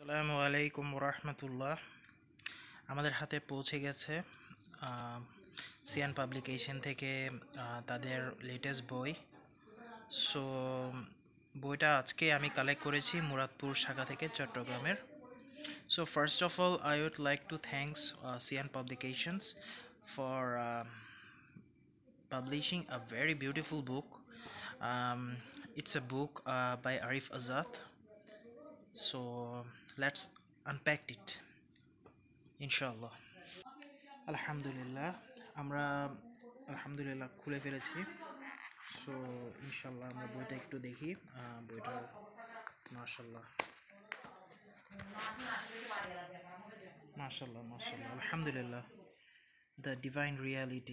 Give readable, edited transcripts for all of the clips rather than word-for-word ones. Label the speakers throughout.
Speaker 1: আসসালামু আলাইকুম রাহমাতুল্লাহ। আমাদের হাতে পৌঁছে গেছে সিয়ান পাবলিকেশন থেকে তাদের লেটেস্ট বই। সো বইটা আজকে আমি কালেক্ট করেছি মুরাদপুর শাখা থেকে, চট্টগ্রামের। So first of all I would like to thanks Sian publications for publishing a very beautiful book. It's a book by Arif Azad. So let's unpack it, ইনশাআল্লাহ। আলহামদুলিল্লাহ, আমরা আলহামদুলিল্লাহ খুলে ফেলেছি। সো ইনশাআল্লাহ আমরা বইটা একটু দেখি। বইটা মাশাআল্লাহ মাশাআল্লাহ মাশাআল্লাহ, আলহামদুলিল্লাহ, দ্য ডিভাইন রিয়ালিটি।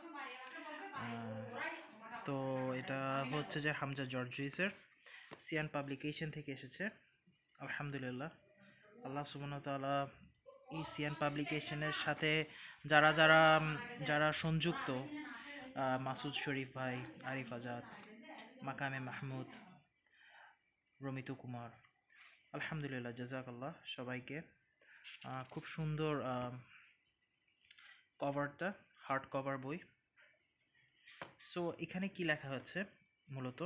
Speaker 1: তো এটা হচ্ছে যে হামজা জর্জিসের সিয়ান পাবলিকেশন থেকে এসেছে। আলহামদুলিল্লাহ, আল্লাহ সুবহানাহু ওয়া তাআলা এই সিয়ান পাবলিকেশনের সাথে যারা যারা যারা সংযুক্ত, মাসুদ শরীফ ভাই, আরিফ আজাদ, মাকামে মাহমুদ, রমিতু কুমার, আলহামদুলিল্লাহ, জাযাকাল্লাহ সবাইকে। খুব সুন্দর কভারটা, হার্ড কভার বই। সো এখানে কি লেখা হচ্ছে মূলত,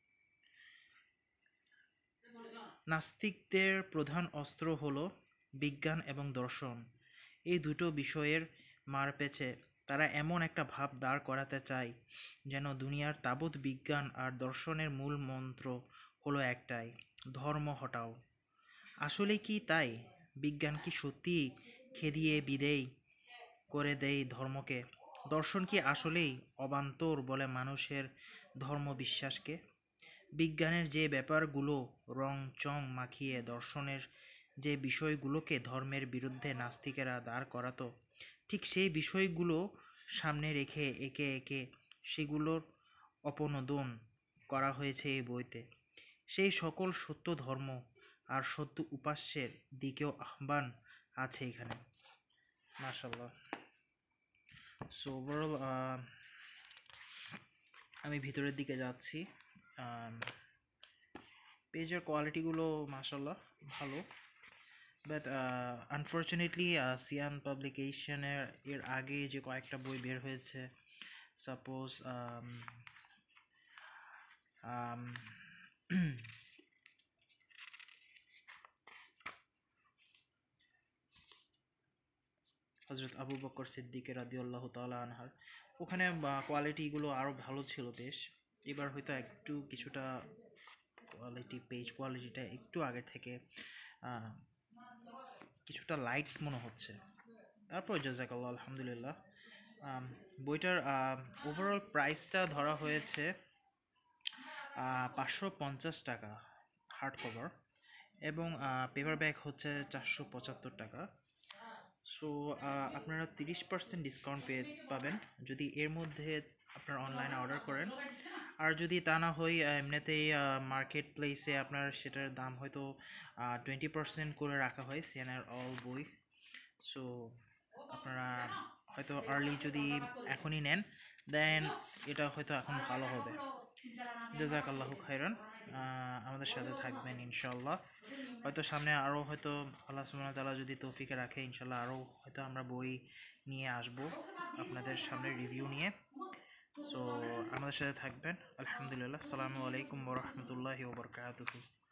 Speaker 1: নাস্তিকদের প্রধান অস্ত্র হলো বিজ্ঞান এবং দর্শন। এই দুটো বিষয়ের মারপ্যাচে তারা এমন একটা ভাব দাঁড় করাতে চায় যেন দুনিয়ার তাবৎ বিজ্ঞান আর দর্শনের মূল মন্ত্র হলো একটাই, ধর্ম হটাও। আসলে কি তাই? বিজ্ঞান কি সত্যিই খেদিয়ে বিদেয় করে দেয় ধর্মকে? দর্শন কি আসলেই অবান্তর বলে মানুষের ধর্মবিশ্বাসকে? বিজ্ঞানের যে ব্যাপারগুলো রং চং মাখিয়ে দর্শনের যে বিষয়গুলোকে ধর্মের বিরুদ্ধে নাস্তিকেরা দাঁড় করাতো, ঠিক সেই বিষয়গুলো সামনে রেখে একে একে সেগুলোর অপনোদন করা হয়েছে এই বইতে। সেই সকল সত্য ধর্ম আর সত্য উপাস্যের দিকেও আহ্বান আছে এখানে। মাশাআল্লাহ। সো ওভারঅল আমি ভিতরের দিকে যাচ্ছি। পেজের কোয়ালিটিগুলো মাশাআল্লাহ ভালো, বাট আনফর্চুনেটলি সিয়ান পাবলিকেশনের এর আগে যে কয়েকটা বই বের হয়েছে, সাপোজ হজরত আবু বকর সিদ্দিক রাদিয়াল্লাহু তাআলা আনহার, ওখানে কোয়ালিটিগুলো আরও ভালো ছিল বেশ। এবার হয়তো একটু কিছুটা কোয়ালিটি, পেজ কোয়ালিটিটা একটু আগের থেকে কিছুটা লাইট মনে হচ্ছে। তারপর জাযাকাল্লাহ, আলহামদুলিল্লাহ। বইটার ওভারঅল প্রাইসটা ধরা হয়েছে 550 টাকা হার্ড কভার, এবং পেপার ব্যাগ হচ্ছে 475 টাকা। সো আপনারা 30% ডিসকাউন্ট পাবেন যদি এর মধ্যে আপনারা অনলাইনে অর্ডার করেন। আর যদি তা না হয় এমনিতেই মার্কেট প্লেসে আপনার সেটার দাম হয়তো 20% করে রাখা হয় সিয়ানের অল বই। সো আপনারা হয়তো আর্লি যদি এখনই নেন, দেন এটা হয়তো এখন ভালো হবে। জাযাকাল্লাহু খাইরান, আমাদের সাথে থাকবেন ইনশাআল্লাহ। হয়তো সামনে আরও হয়তো আল্লাহ সুবহানাহু ওয়া তাআলা যদি তৌফিকে রাখে, ইনশাআল্লাহ আরও হয়তো আমরা বই নিয়ে আসব আপনাদের সামনে রিভিউ নিয়ে। সো আমাদের সাথে থাকবেন। আলহামদুলিল্লাহ, আসসালামু আলাইকুম ওয়া রাহমাতুল্লাহি ওয়া বারাকাতুহু।